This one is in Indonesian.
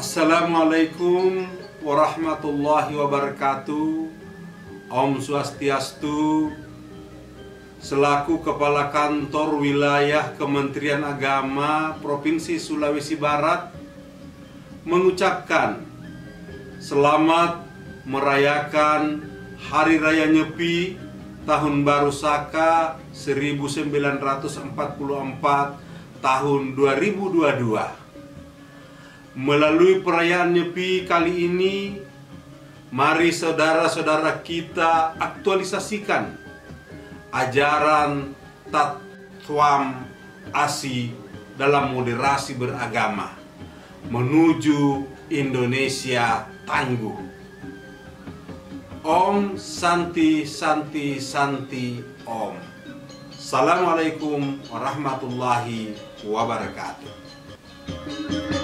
Assalamualaikum warahmatullahi wabarakatuh. Om Swastiastu. Selaku Kepala Kantor Wilayah Kementerian Agama Provinsi Sulawesi Barat mengucapkan selamat merayakan Hari Raya Nyepi Tahun Baru Saka 1944 tahun 2022. Melalui perayaan Nyepi kali ini, mari saudara-saudara kita aktualisasikan ajaran Tatwam Asi dalam moderasi beragama menuju Indonesia tangguh. Om Santi Santi Santi Om. Assalamualaikum warahmatullahi wabarakatuh.